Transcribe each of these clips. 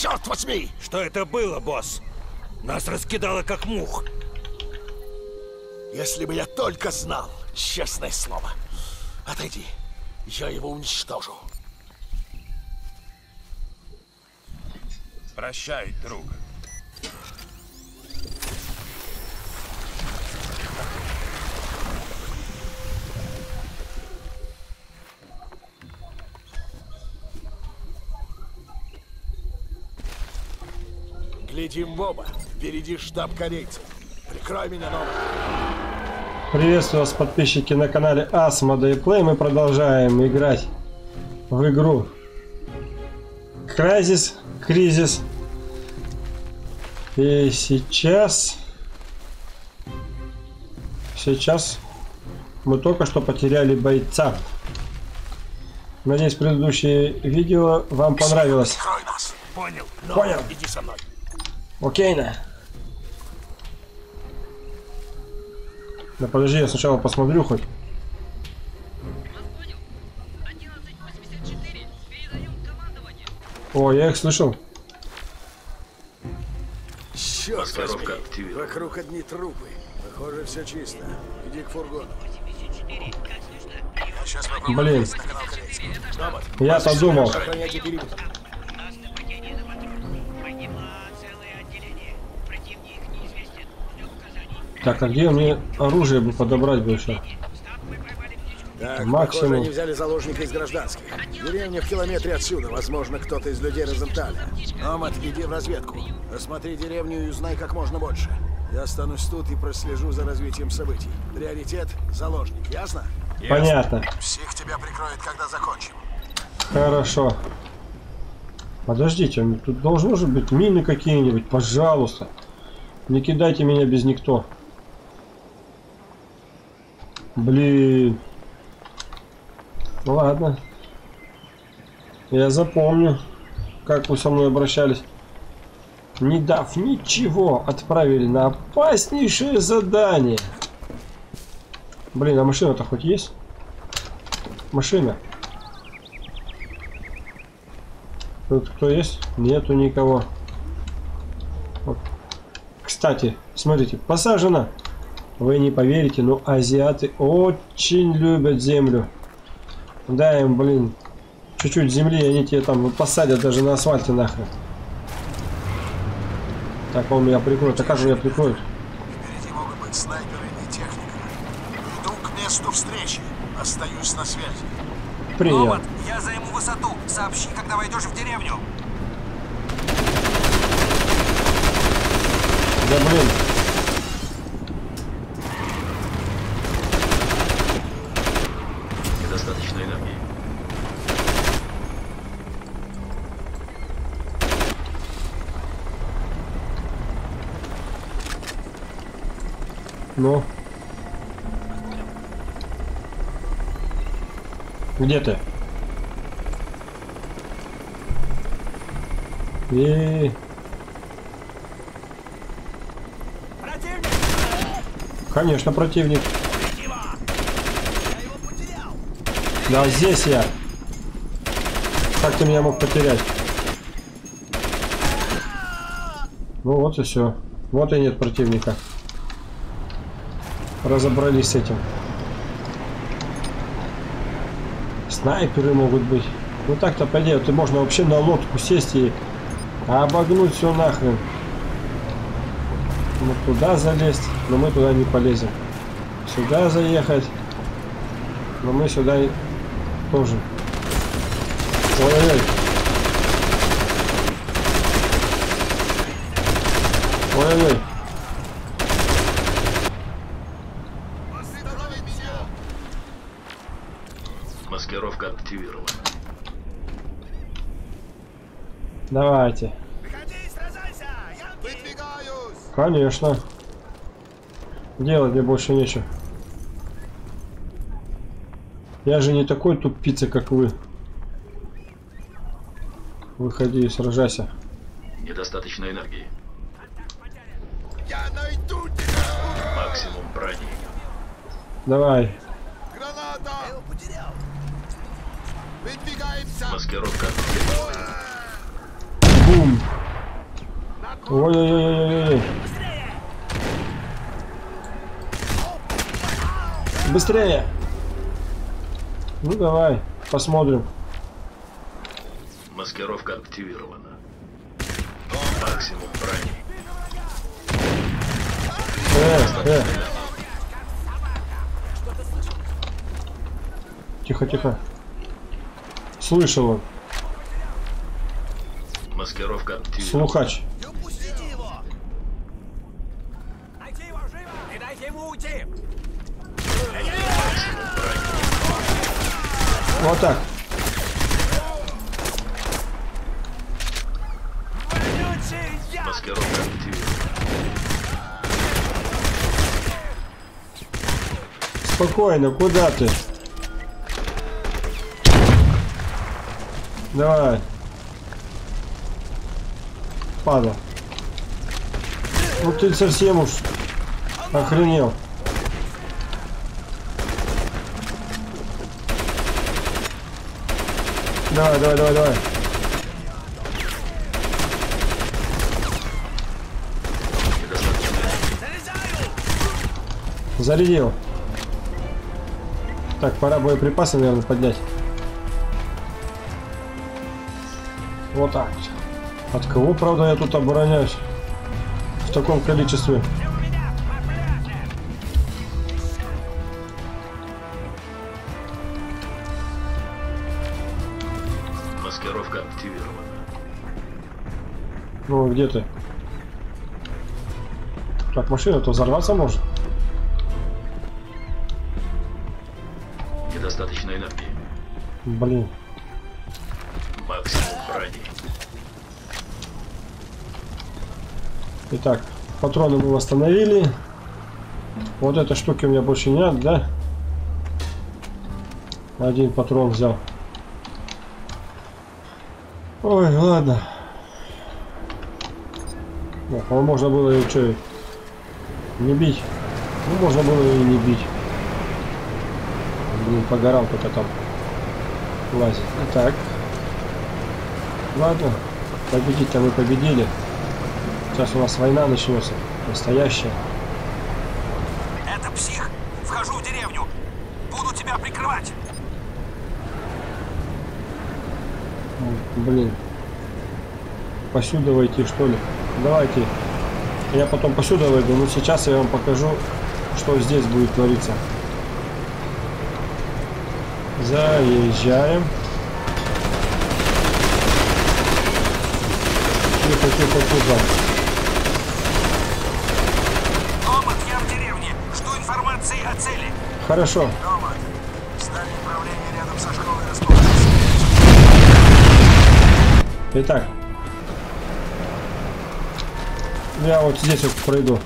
черт возьми! Что это было, босс? Нас раскидало как мух. Если бы я только знал, честное слово. Отойди, я его уничтожу. Прощай, друг. Глядим в оба. Впереди штаб корейцев. Прикрой меня, Нова. Приветствую вас, подписчики на канале Asmodee Play. Мы продолжаем играть в игру Кризис. И сейчас мы только что потеряли бойца. Надеюсь, предыдущее видео вам понравилось. Прикрой нас. Понял. Понял. Иди со мной. Окей, на. Да подожди, я сначала посмотрю хоть. О, я их слышал. Черт возьми. Вокруг одни трупы. Похоже, все чисто. Иди к фургону. Блин. Я-то думал. Так, а где мне оружие бы подобрать бы еще? Так, максимум. похоже, они взяли заложника из гражданских. Деревня в километре отсюда. Возможно, кто-то из людей Розенталя. Номад, иди в разведку. Осмотри деревню и узнай как можно больше. Я останусь тут и прослежу за развитием событий. Приоритет — заложник. Ясно? Понятно. Псих тебя прикроет, когда закончим. Хорошо. Подождите, тут должны же быть мины какие-нибудь, пожалуйста. Не кидайте меня без никто. Блин. Ладно. Я запомню, как вы со мной обращались. Не дав ничего, отправили на опаснейшее задание. Блин, а машина-то хоть есть? Машина. Тут кто есть? Нету никого. Вот. Кстати, смотрите, посажено. Вы не поверите, но азиаты очень любят землю. Дай им, блин, чуть-чуть земли, они тебе там посадят даже на асфальте нахрен. Так, он меня прикроет. А как же меня прикроет? Впереди могут быть снайперы и техника. Иду к месту встречи. Остаюсь на связи. Приятно. Номад, я займу высоту. Сообщи, когда войдешь в деревню. Да блин. Недостаточно энергии. Ну. Где ты? Противник! Конечно, противник. Да, здесь я. Как ты меня мог потерять? Ну вот и все. Вот и нет противника. Разобрались с этим. Снайперы могут быть. Ну так-то пойдет. Ты можно вообще на лодку сесть и обогнуть все нахрен. Вот туда залезть, но мы туда не полезем. Сюда заехать, но мы сюда тоже. Ой-ой-ой. Ой-ой-ой. Маскировка активирована. Давайте. Конечно. Делать мне больше нечего. Я же не такой тупица, как вы. Выходи и сражайся. Недостаточно энергии. Я найду тебя! Максимум брони. Давай. Граната! Я его потерял. Выдвигаемся! Маскировка активирована. Бум. Ой-ой-ой-ой-ой. Быстрее! Ну давай, посмотрим. Маскировка активирована. Максимум брони. Тихо, тихо. Слышал он. Маскировка активирована. Слухач. Не упустите его! Найти его живо! Не дайте ему уйти! Вот так. Маскировка активирована. Спокойно, куда ты? Давай. Падал. Ну ты совсем уж охренел. Давай, давай, давай, давай. Зарядил. Так, пора боеприпасы, наверное, поднять. Вот так. От кого, правда, я тут обороняюсь? В таком количестве. Маскировка активирована. Ну, где ты? Так, машина-то взорваться может. Недостаточно энергии. Блин. Максимум брони. Итак, патроны мы восстановили. Вот этой штуки у меня больше нет, да? Один патрон взял. Ой, ладно. Ну, можно было и что, не бить. Ну, можно было и не бить. Блин, погорал только там. Лазит. Итак. Ладно. Победить-то мы победили. Сейчас у нас война начнется. Настоящая. Это псих! Вхожу в деревню! Буду тебя прикрывать! Блин. Посюда войти, что ли? Давайте. Я потом посюда войду, но сейчас я вам покажу, что здесь будет твориться. Заезжаем. Тихо, тихо, тихо. Омат, я в деревне! Жду информации о цели! Хорошо. Омат, здание управления рядом со школой расположится. Итак. Я вот здесь вот пройду.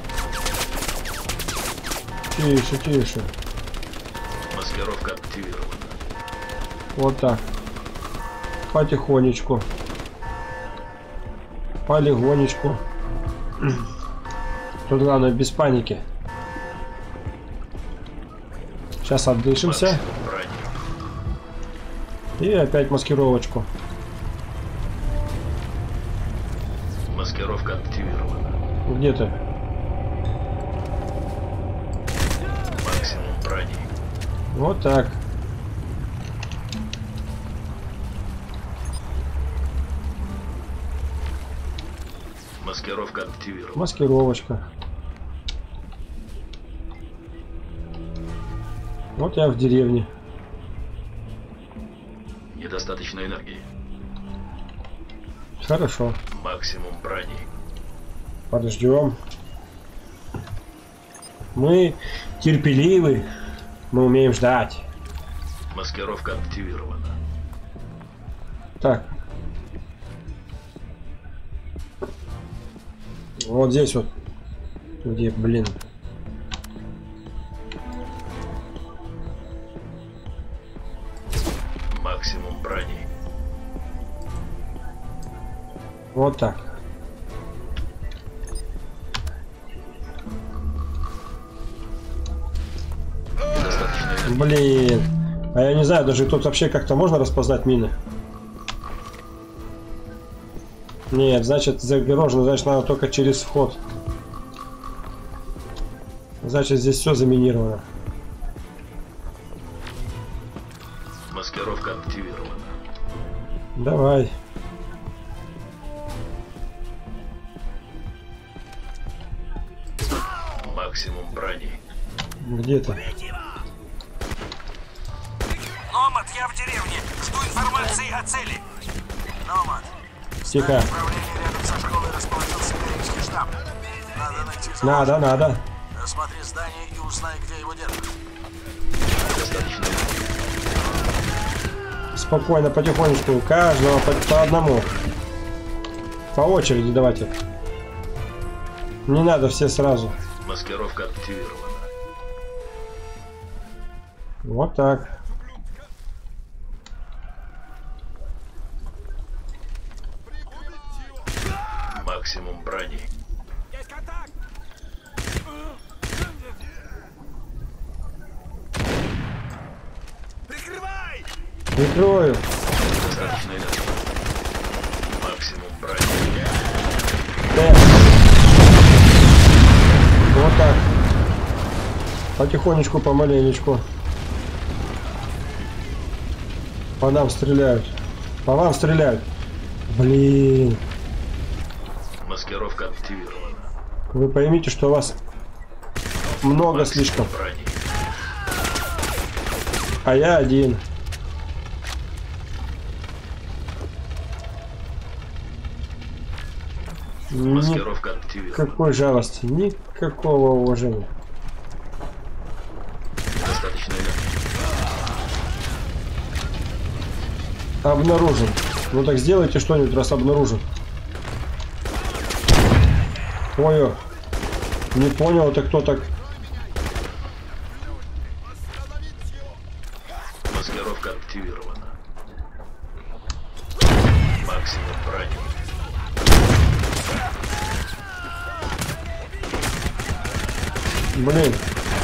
Тише, тише. Маскировка активирована. Вот так. Потихонечку. Полигонечку. Тут главное без паники. Сейчас отдышимся. Максимум брони. И опять маскировочку. Маскировка активирована. Где ты? Максимум брони. Вот так. Маскировка активирована. Маскировочка. Вот я в деревне. Недостаточно энергии. Хорошо. Максимум брони. Подождем. Мы терпеливы. Мы умеем ждать. Маскировка активирована. Так. Вот здесь вот. Где, блин. Максимум брони. Вот так. Недостаточно энергии. Блин. А я не знаю, даже тут вообще как-то можно распознать мины. Нет, значит загорожено, значит надо только через вход. Значит здесь все заминировано. Маскировка активирована. Давай. Максимум брони. Где ты? Номад, я в деревне. Жду информации о цели. Номад. Тихо. Управление рядом со школой расположился киевский штаб. Надо найти заложника. Надо. Осмотри здание и узнай, где его держат. Достаточно. Спокойно, потихонечку. Каждого по одному. По очереди давайте. Не надо все сразу. Маскировка активирована. Вот так. Максимум брони. Прикрывай! Прикрою. Достаточно энергии. Максимум брони. Вот так. Потихонечку, помаленечку. По нам стреляют. По вам стреляют. Блин. Маскировка активирована. Вы поймите, что у вас много Максимум слишком. брони. А я один. Маскировка активирована. Никакой жалости, никакого уважения. Достаточно энергии. Обнаружен. Ну так сделайте что-нибудь, раз обнаружен. Ой, не понял, это кто так? Маскировка активирована. Максимум брони. Блин.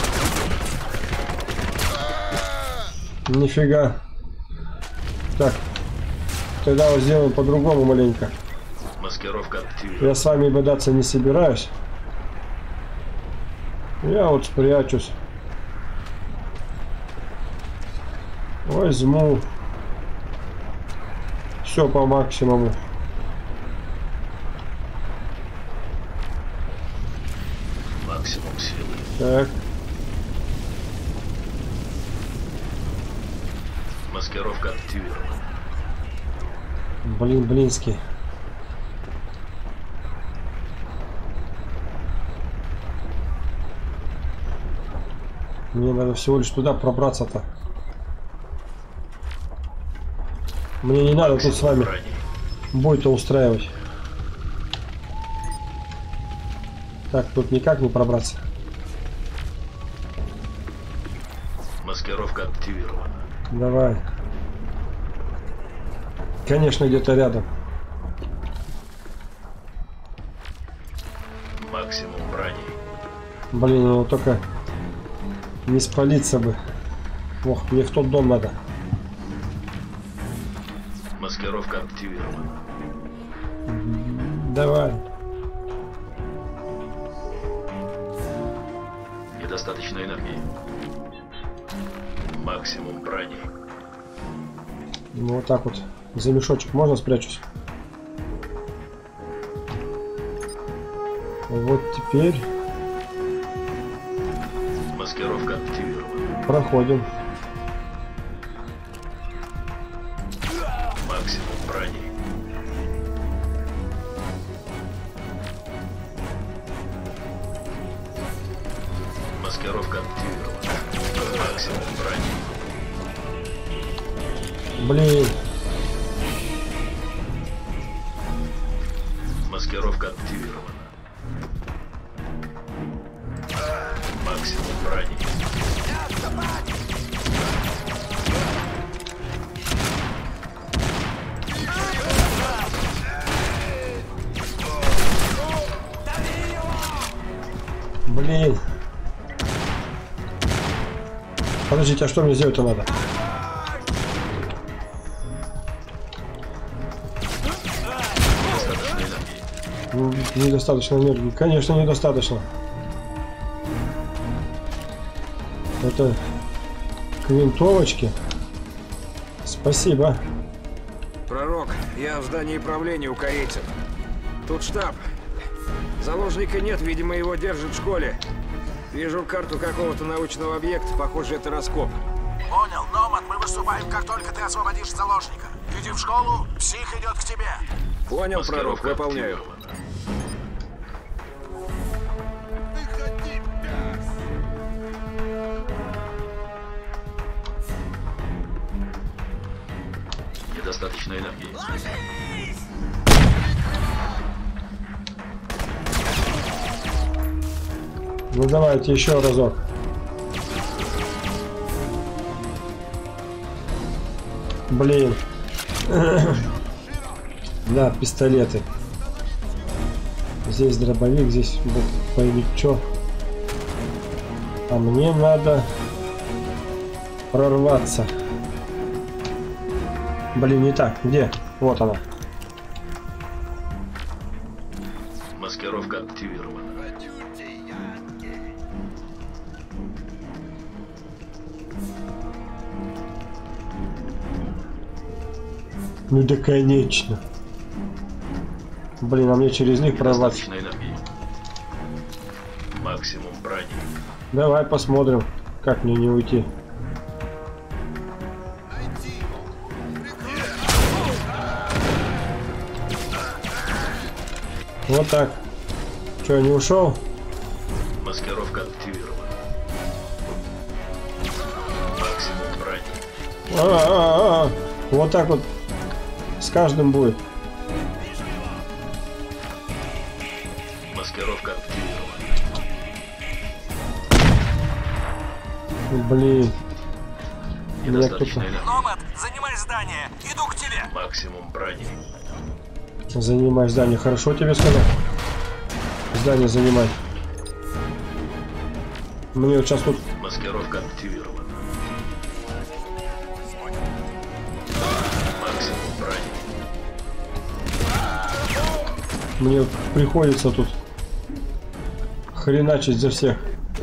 Нифига. Так. Тогда вот сделаем по-другому маленько. Маскировка активирована. Я с вами бодаться не собираюсь. Я вот спрячусь. Возьму. Все по максимуму. Максимум силы. Так. Маскировка активирована. Блин, блинский. Мне надо всего лишь туда пробраться-то. Мне не надо тут с вами Брони. бой-то устраивать. Так, тут никак не пробраться. Маскировка активирована. Давай. Конечно, где-то рядом. Максимум брони. Блин, ну только не спалиться бы. Ох, мне в тот дом надо. Маскировка активирована. Давай. Недостаточно энергии. Максимум брони. Ну вот так вот. За мешочек можно спрячусь? Вот теперь Маскировка активирована. проходим. Максимум брони. Маскировка активирована. Максимум брони. Блин. Маскировка активирована. Максимум брони. Блин. Подождите, а что мне сделать-то надо? Достаточно энергии. Недостаточно энергии. Конечно, недостаточно. Это к винтовочке. Спасибо. Пророк, я в здании правления у корейцев. Тут штаб. Заложника нет, видимо, его держат в школе. Вижу карту какого-то научного объекта, похоже, это раскоп. Понял, Номад, мы выступаем, как только ты освободишь заложника. Иди в школу, псих идет к тебе. Понял, пророк, выполняю. Недостаточно энергии. Ну давайте еще разок. Блин. Да, пистолеты. Здесь дробовик, здесь вот пойми чё. А мне надо прорваться. Блин, не так. Где? Вот она. Маскировка активирована. Ну да конечно. Блин, а мне через них прорваться. Недостаточно энергии. Максимум брони. Давай посмотрим, как мне не уйти. Вот так. Че, не ушел? Маскировка активирована. Максимум брони. Вот так вот с каждым будет. Маскировка активирована. Блин. Меня кто-то Недостаточно энергии. Номад, занимай здание. Иду к тебе. Максимум брони. занимай здание. Хорошо тебе сказал? Здание занимай. Мне вот сейчас тут... Маскировка активирована. Максимум брони. Мне вот приходится тут хреначить за всех.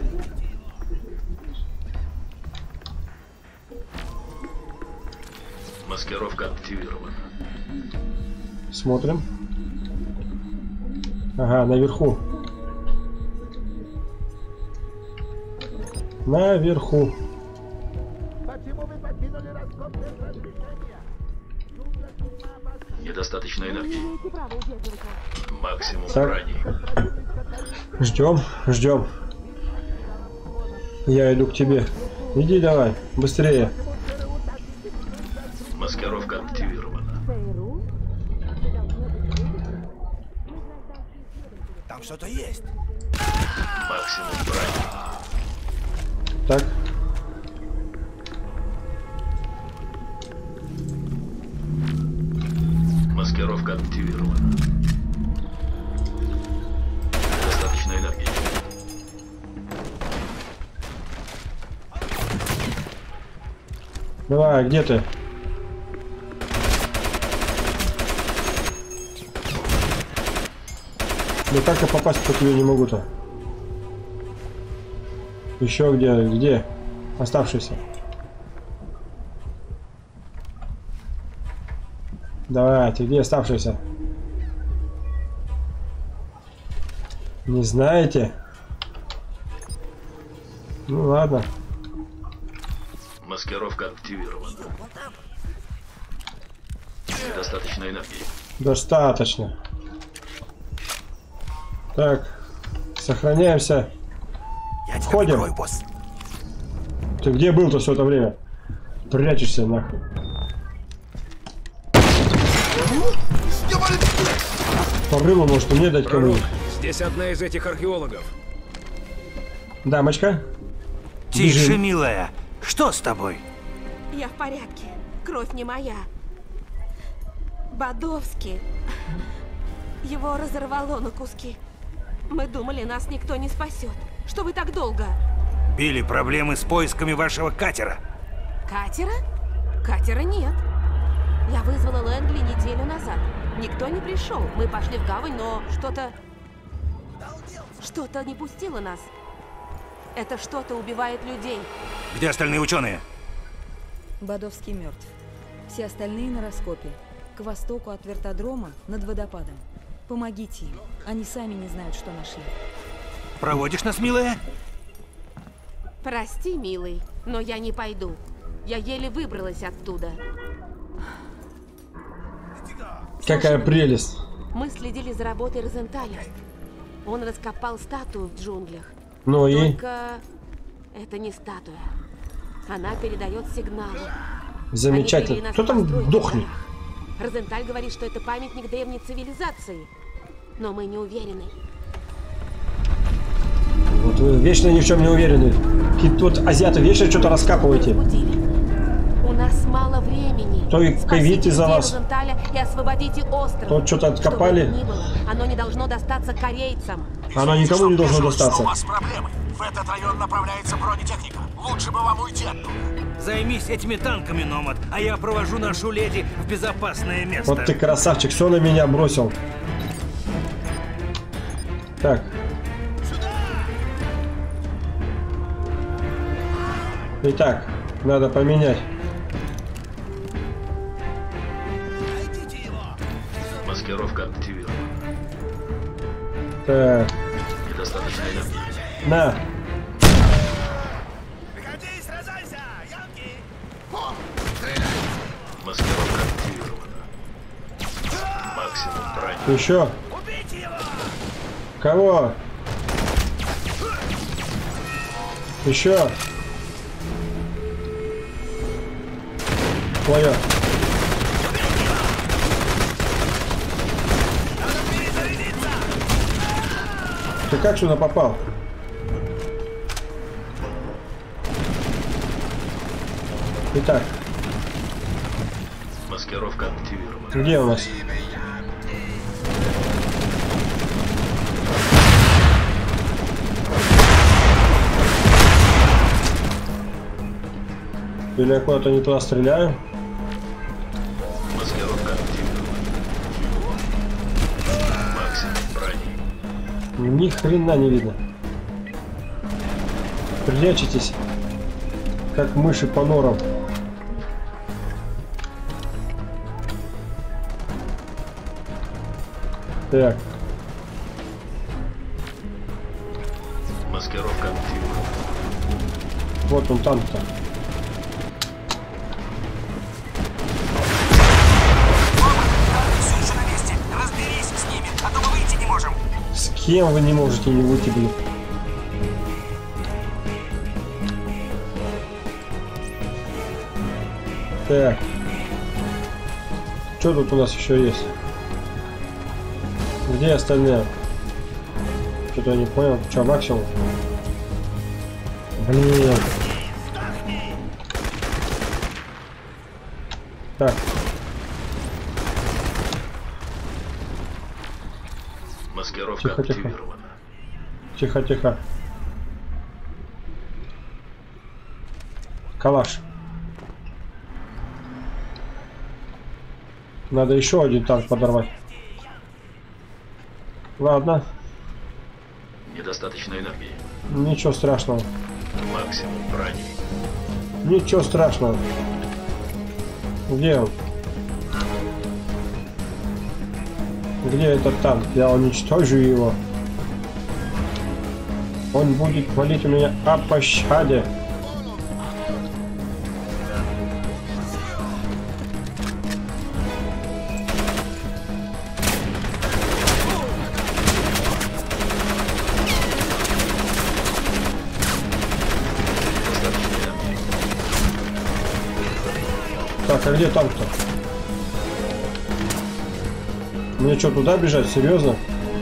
Маскировка активирована. Смотрим. Ага, наверху. Наверху. Недостаточно энергии. Максимум Так. брони. Ждем, ждем. Я иду к тебе. Иди давай, быстрее. Маскировка активирована. Там что-то есть. Максимум брони. Так. Маскировка активирована. Достаточно энергии. Давай, где ты? Ну как я попасть по тебе не могу-то? Еще где? Где? Оставшийся. Давайте, где оставшийся? Не знаете? Ну ладно. Маскировка активирована. Достаточно энергии. Достаточно. Так, сохраняемся. Я тебя Входим. прикрою, босс. Ты где был-то все это время? Прячешься нахуй. По рылу, может, мне дать кому-нибудь? Здесь одна из этих археологов. Дамочка? Тише, Бежим. милая. Что с тобой? Я в порядке. Кровь не моя. Бодовский. Его разорвало на куски. Мы думали, нас никто не спасет. Что вы так долго? Билли, проблемы с поисками вашего катера. Катера? Катера нет. Я вызвала Лэнгли неделю назад. Никто не пришел. Мы пошли в гавань, но что-то не пустило нас. Это что-то убивает людей. Где остальные ученые? Бодовский мертв. Все остальные на раскопе. К востоку от вертодрома, над водопадом. Помогите им. Они сами не знают, что нашли. Проводишь нас, милая? Прости, милый, но я не пойду. Я еле выбралась оттуда. Какая прелесть. Мы следили за работой Розенталя. Он раскопал статую в джунглях. Ну и? Только это не статуя. Она передает сигналы. Замечательно. Кто там дохнет? Розенталь говорит, что это памятник древней цивилизации. Но мы не уверены. Вот вы вечно ни в чем не уверены. Какие-то вот азиаты вечно что-то раскапываете. У нас мало времени. То и ковид из-за вас. Розенталя и освободите остров. То что-то откопали. Что бы ни было, оно не должно достаться корейцам. Оно никому не должно достаться. У вас проблемы. В этот район направляется бронетехника. Лучше бы вам уйти оттуда. Займись этими танками, Номад, а я провожу нашу леди в безопасное место. Вот ты красавчик, все на меня бросил. Так. Итак, надо поменять. Маскировка активирована. Так. Недостаточно энергии. На. Маскировка активирована. Максимум брони. Еще. Кого? Еще. Твое. Ты как сюда попал? Итак. Маскировка активирована. Где у нас? Или я куда-то не туда стреляю? Маскировка активирована. Максимум брони. Ни хрена не видно. Прячетесь, как мыши по норам. Так. Маскировка активирована. Вот он танк-то. Все еще на месте. Разберись с ними, а то мы выйти не можем. С кем вы не можете не выйти, блин? Так. Что тут у нас еще есть? Где остальные? Что-то я не понял. Что, максимум? Блин. Так. Маскировка Тихо, тихо. активирована. Тихо, тихо. Калаш. Надо еще один танк подорвать. Ладно, Недостаточно энергии. ничего страшного. Максимум брони. Ничего страшного. Где он? Где этот танк? Я уничтожу его. Он будет молить у меня о пощаде. Так, а где танк-то? Мне что, туда бежать? Серьезно?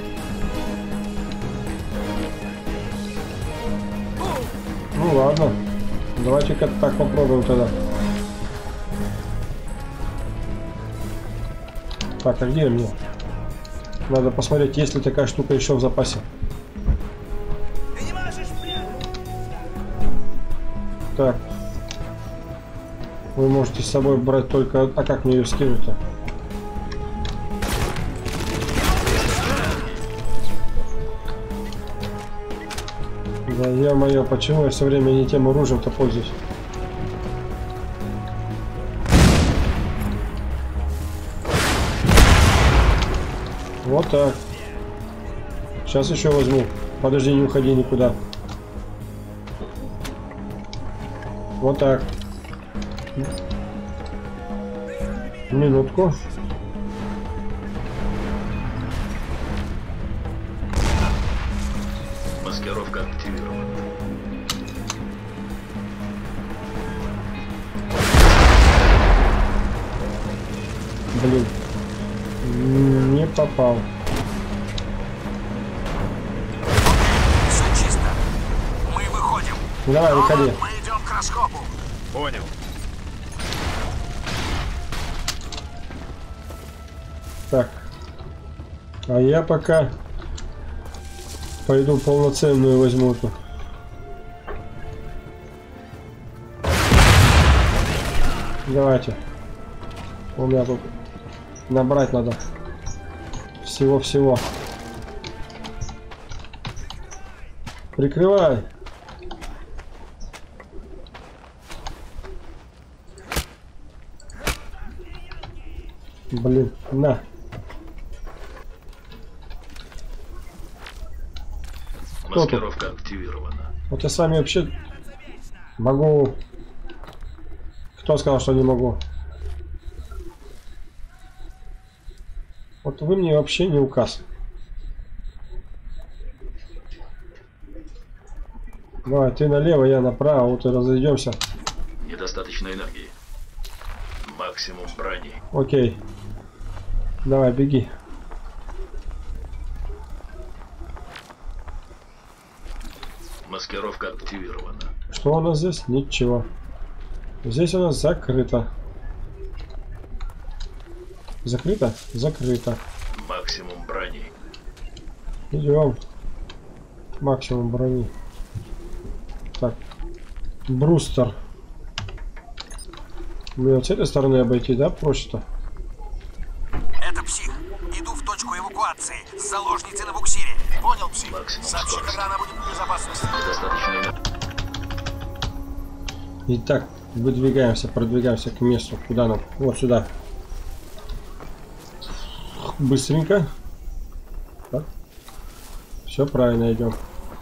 Ну ладно. Давайте-ка так попробуем тогда. Так, а где мне? Надо посмотреть, есть ли такая штука еще в запасе. Так. Вы можете с собой брать только... А как мне ее скинуть-то? Да ё-моё, почему я все время не тем оружием-то пользуюсь? Вот так. Сейчас еще возьму. Подожди, не уходи никуда. Вот так. Минутку. Маскировка активирована. Блин. Не попал. Все чисто. Мы выходим. Давай, выходи. Мы идем к раскопу. Понял. Так. А я пока пойду полноценную возьму тут. Давайте. У меня тут набрать надо. Всего-всего. Прикрывай. Блин, на. Маскировка активирована. Вот я с вами вообще могу... Кто сказал, что не могу? Вот вы мне вообще не указ. Давай, ты налево, я направо, вот и разойдемся. Недостаточно энергии. Максимум брони. Окей. Давай, беги. Маскировка активирована. Что у нас здесь? Ничего. Здесь у нас закрыто. Закрыто? Закрыто. Максимум брони. Идем. Максимум брони. Так. Брустер. Мне вот с этой стороны обойти, да, проще-то? Это псих. Иду в точку эвакуации с заложницей на буксире. Понял, псих? Максимум Сообщи, скорость. когда она будет в безопасности. Недостаточно энергии. Итак, выдвигаемся, продвигаемся к месту. Куда нам? Вот сюда. Быстренько. Так. Все правильно идем.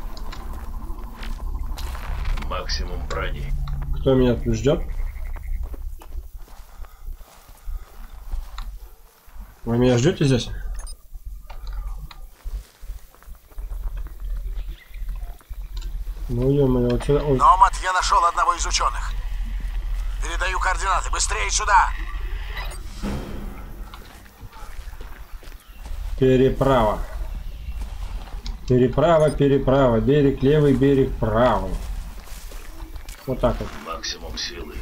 Максимум брони. Кто меня тут ждет? Вы меня ждете здесь? Ну, ё-моё, вот сюда... Ой. Номад, я нашел одного из ученых. Передаю координаты. Быстрее сюда. Переправа. Переправа, переправа. Берег левый, берег правый. Вот так вот. Максимум силы.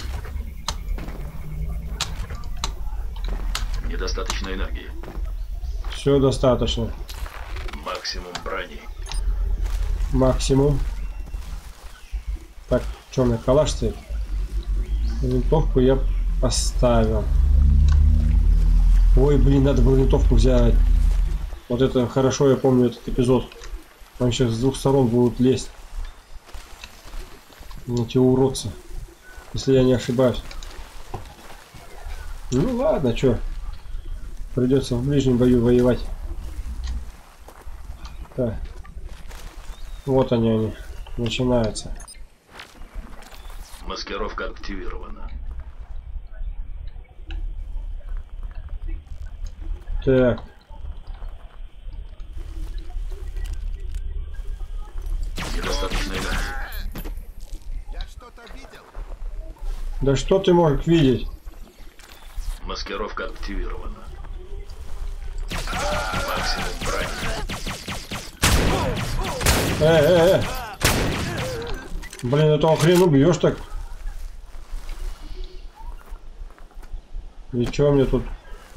Недостаточно энергии. Все достаточно. Максимум брони. Максимум. Так, что у меня калаш стоит? Винтовку я поставил. Ой, блин, надо было винтовку взять. Вот это хорошо, я помню этот эпизод. Они сейчас с двух сторон будут лезть. Эти уродцы. Если я не ошибаюсь. Ну ладно, что. Придется в ближнем бою воевать. Так. Вот они. Начинаются. Маскировка активирована. Так. Недостаточно энергии. Да что ты можешь видеть? Маскировка активирована. Максимум брони. Блин, этого хрен убьешь так. И что мне тут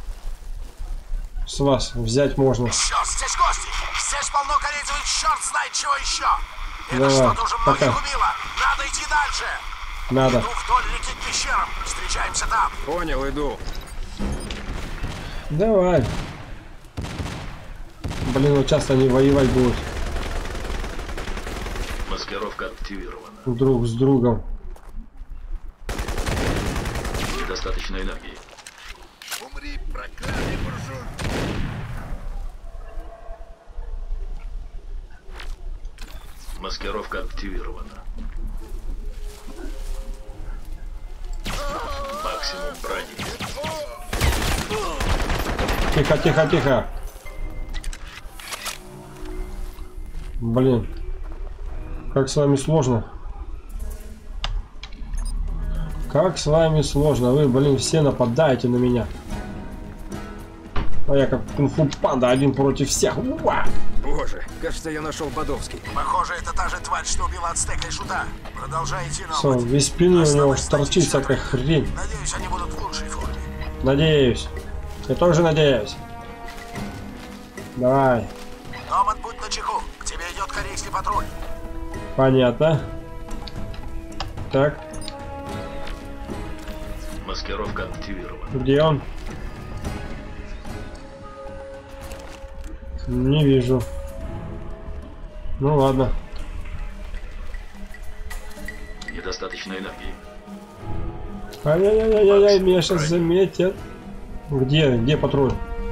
с вас взять можно? Черт, здесь гости. Здесь полно корейцев и черт знает чего еще. Это Давай, что-то уже многих пока. убило. Надо идти дальше. Надо. Иду вдоль реки к пещерам. Встречаемся там. Понял, иду. Давай. Блин, вот часто они воевать будут. Маскировка активирована. Друг с другом. Недостаточно энергии. Умри, проклятый буржуй. Маскировка активирована. Максимум брони. Тихо, тихо, тихо. Блин. Как с вами сложно. Как с вами сложно. Вы, блин, все нападаете на меня. А я как кунг-фу панда один против всех. Уа! Боже, кажется, я нашел Бадовский. Похоже, это та же тварь, что убила Ацтека и Шута. Продолжай идти, Все, Номад. весь спины у него Осталось торчит найти всякая еще хрень. Надеюсь, они будут в лучшей форме. Надеюсь. Я тоже надеюсь. Давай. Номад, будь начеку. К тебе идет корейский патруль. Понятно. Так, Маскировка активирована. где он? Не вижу. Ну ладно. Недостаточно энергии. Ай-яй-яй-яй-яй, меня сейчас заметят. Где патруль?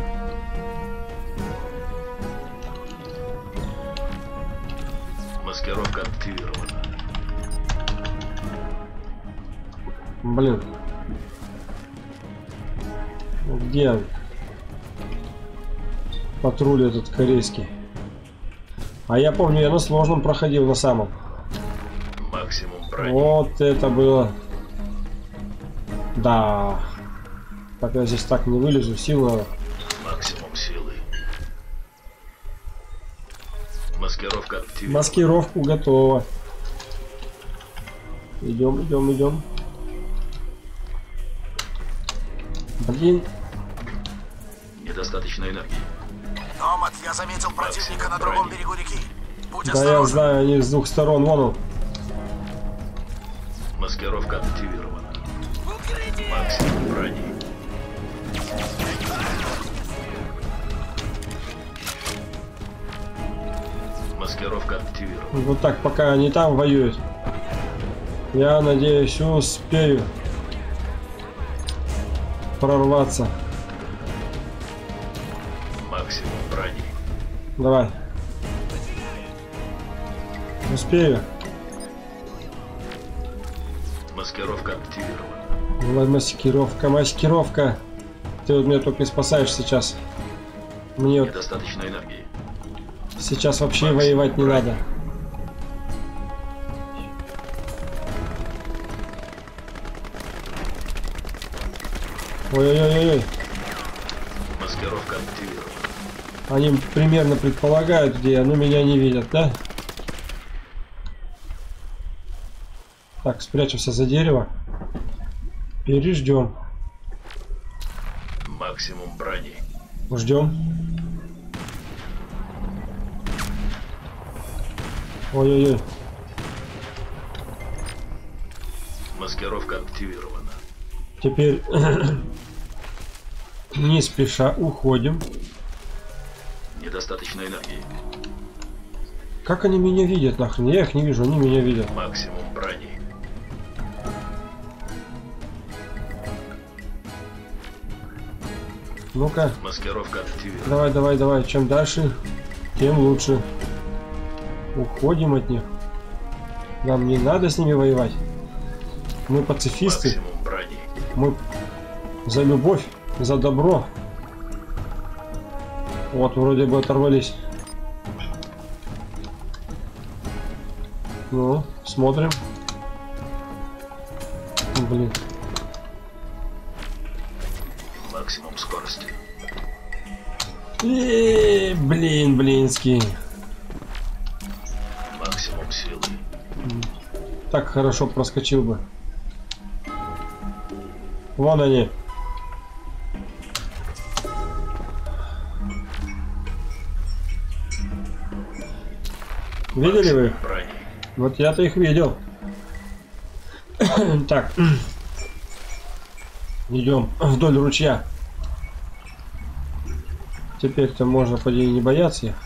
Маскировка активирована. Блин. Где он? Патруль этот корейский. А я помню, я на сложном проходил, на самом. Максимум брони. Вот это было. Да. Так я здесь так не вылезу, сил надо. Максимум силы. Маскировка активирована. Маскировку готово. Идем, идем, идем. Блин. Недостаточно энергии. Номад, я заметил противника на другом берегу реки. Будь Да я осторожен. знаю, они с двух сторон, вон он. Маскировка активирована. Максимум брони. Маскировка активирована. Вот так, пока они там воюют. Я надеюсь, успею прорваться. Максимум брони. Давай. Успею. Маскировка активирована. Давай, маскировка, маскировка. Ты вот меня только и спасаешь сейчас. Мне вот Недостаточно энергии. сейчас вообще воевать не надо. Ой-ой-ой-ой. Маскировка активирована. Они примерно предполагают, где я, но меня не видят, да? Так, спрячемся за дерево. Переждем. Максимум брони. Ждем. Ой-ой-ой. Маскировка активирована. Теперь не спеша уходим. Недостаточно энергии. Как они меня видят нахрен? Я их не вижу, они меня видят. Максимум брони. Ну-ка, Маскировка активирована. давай, давай, давай. Чем дальше, тем лучше. Уходим от них. Нам не надо с ними воевать. Мы пацифисты. Максимум брони. Мы за любовь, за добро. Вот, вроде бы оторвались. Ну, смотрим. Блин. Максимум скорости. Блин, блинский. Максимум силы. Так хорошо проскочил бы. Вон они. Видели вы? Брони. Вот я-то их видел. Так. Идем вдоль ручья. Теперь-то можно по ней не бояться их.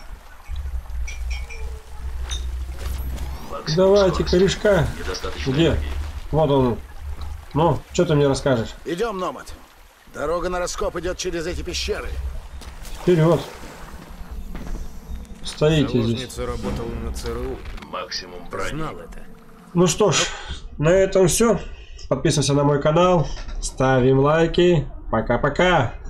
Максимум Давайте, скорости. корешка. Недостаточно Где? энергии. Вот он. Ну, что ты мне расскажешь? Идем, Номад. Дорога на раскоп идет через эти пещеры. Вперед. Стоите здесь. Заложница работала на ЦРУ. Максимум брони. Знал это. Ну что ж, на этом все. Подписывайся на мой канал, ставим лайки. Пока-пока.